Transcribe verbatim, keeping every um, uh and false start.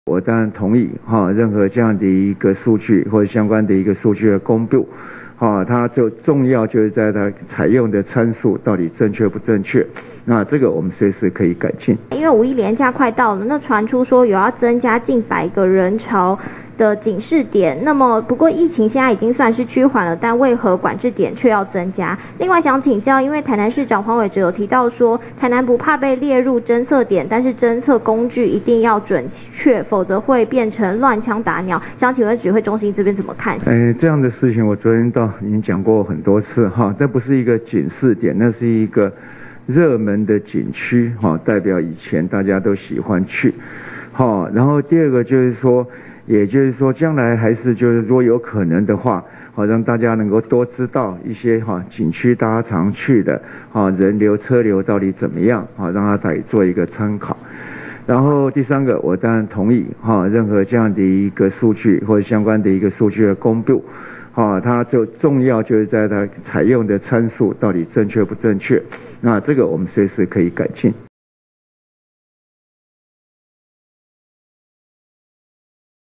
我当然同意哈，任何这样的一个数据或者相关的一个数据的公布，哈，它就重要就是在它采用的参数到底正确不正确。那这个我们随时可以改进。 因为五一连假快到了，那传出说有要增加近百个人潮的警示点，那么不过疫情现在已经算是趋缓了，但为何管制点却要增加？另外想请教，因为台南市长黄伟哲有提到说，台南不怕被列入侦测点，但是侦测工具一定要准确，否则会变成乱枪打鸟。想请问指挥中心这边怎么看？ 哎，这样的事情我昨天倒已经讲过很多次哈，这不是一个警示点，那是一个热门的景区哈，代表以前大家都喜欢去，好，然后第二个就是说。也就是说，将来还是就是如果有可能的话，好让大家能够多知道一些哈景区大家常去的哈人流车流到底怎么样，好让他来做一个参考。然后第三个，我当然同意哈，任何这样的一个数据或者相关的一个数据的公布，哈，它就重要就是在它采用的参数到底正确不正确。那这个我们随时可以改进。